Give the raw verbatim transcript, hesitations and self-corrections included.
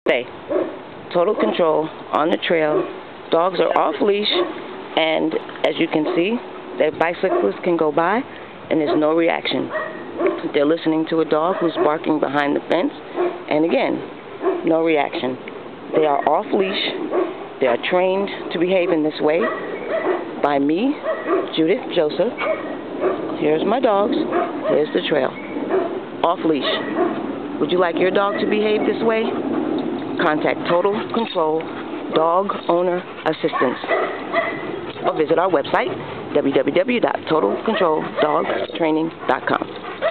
stay. Total control on the trail. Dogs are off leash, and as you can see, the bicyclists can go by, and there's no reaction. They're listening to a dog who's barking behind the fence, and again, no reaction. They are off leash. They are trained to behave in this way by me, Judith Joseph. Here's my dogs. Here's the trail. Off leash. Would you like your dog to behave this way? Contact Total Control Dog Owner Assistance, or visit our website, w w w dot total control dog training dot com.